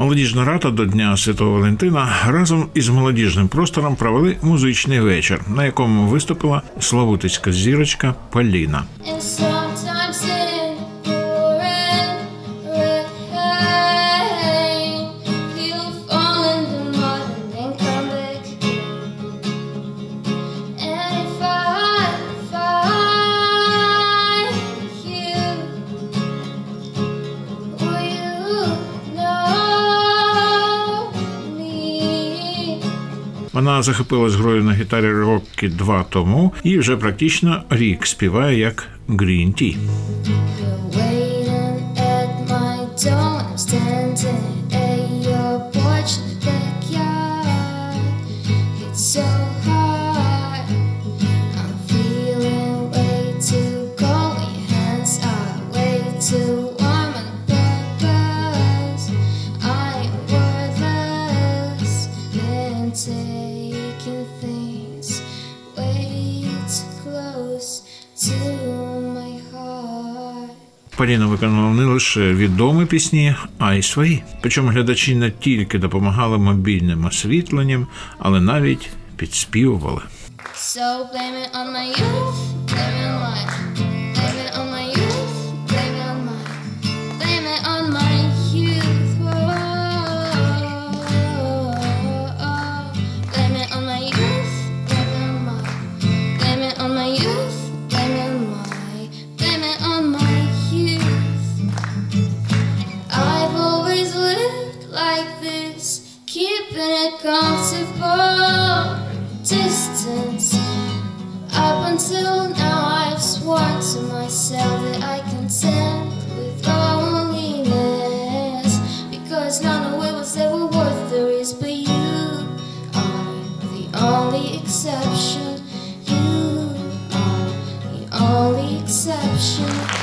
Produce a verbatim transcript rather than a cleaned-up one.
Молодіжна рада до Дня Святого Валентина разом із молодіжним простором провели музичний вечір, на якому виступила славутицька зірочка Поліна. Вона захопилась грою на гітарі роки два тому і вже практично рік співає як GreenTea. Поліна виконувала не лише відомі пісні, а й свої. Причому глядачі не тільки допомагали мобільним освітленням, але навіть підспівували. So blame it on my youth, blame it on my, blame it on my youth, blame it on my, blame it on my youth, whoa, blame it on my youth, blame it on my, blame it on my youth, blame it on my, blame it on my youth. I've always lived like this, keeping it comfortable distance. Up until now I've sworn to myself that I contend with loneliness, because none of it was ever worth the risk, but you are the only exception. You are the only exception.